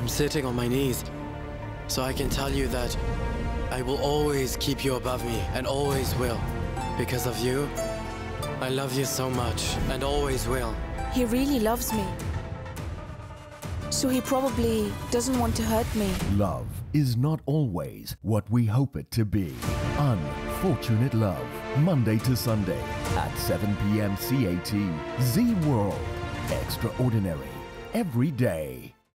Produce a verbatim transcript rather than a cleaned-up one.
I'm sitting on my knees, so I can tell you that I will always keep you above me, and always will. Because of you, I love you so much, and always will. He really loves me. So he probably doesn't want to hurt me. Love is not always what we hope it to be. Unfortunate Love, Monday to Sunday at seven p m C A T. Z World. Extraordinary every day.